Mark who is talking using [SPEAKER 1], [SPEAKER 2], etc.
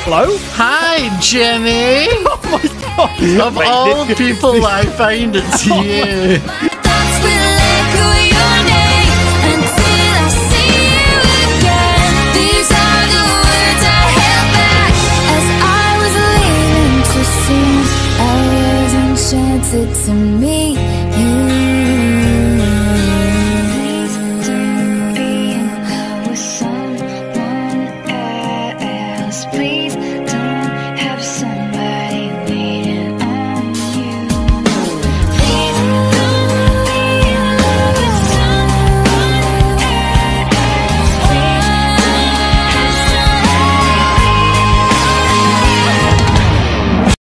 [SPEAKER 1] Hello?
[SPEAKER 2] Hi, Jenny!
[SPEAKER 1] Oh my god!
[SPEAKER 2] Of all people, I find it's you.
[SPEAKER 3] Thoughts will echo your name until I see you again. These are the words I held back as I was leaving to see. I was enchanted to meet you. Please don't be in love with someone else. Please don't have somebody waiting on you. Please don't be in love with someone else. Please don't have somebody waiting on you.